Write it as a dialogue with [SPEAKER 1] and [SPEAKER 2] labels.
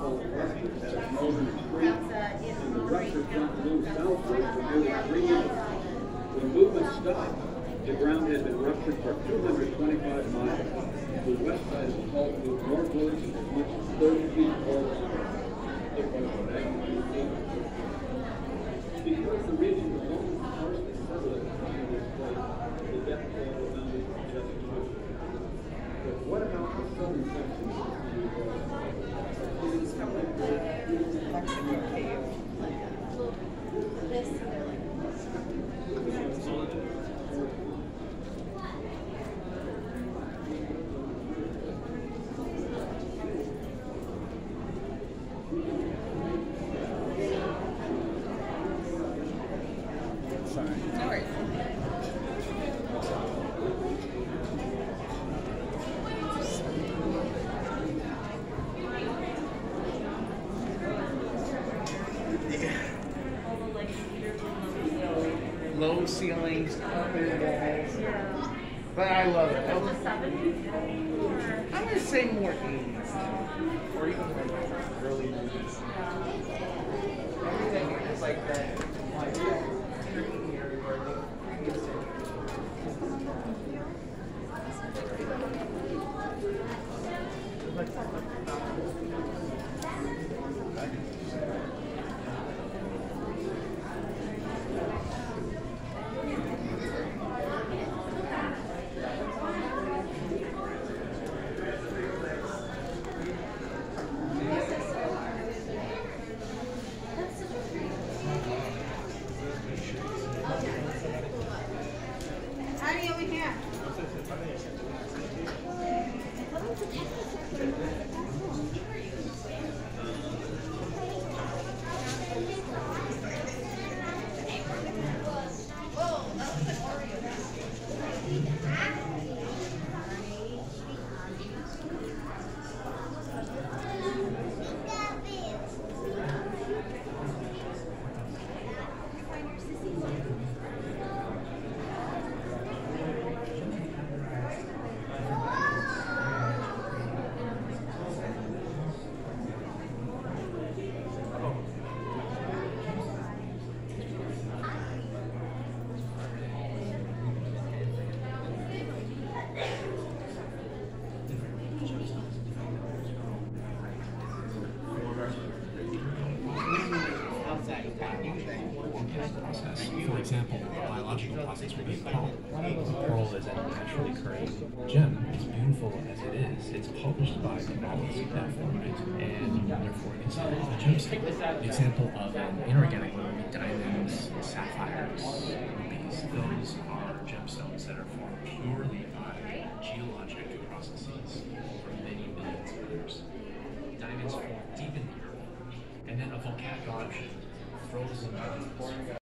[SPEAKER 1] called Rupture at its northern extreme, and the rupture front moved southward for nearly 3 minutes. When movement stopped, the ground had been ruptured for 225 miles. The west side of the fault moved northwards as much as 30 feet horizontal. It was a magnitude 8. Because the region was only partially settled at the time of this quake, the depth toll amounted to just 2. But what about the southern section of the
[SPEAKER 2] low ceilings, carpeted walls. But I love it. I'm gonna say more 80s, or even like early 90s. Everything is like that. Like drinking area where the previous
[SPEAKER 3] For example, a biological process would be pearl. Pearl is a naturally occurring gem. As beautiful as it is, it's polished by the metals that form it, and therefore it's a gemstone. An example of an inorganic would be diamonds, sapphires, rubies. Those are gemstones that are formed purely by geologic processes over many millions of years. Diamonds form deep in the earth, and then a volcanic eruption throws them out.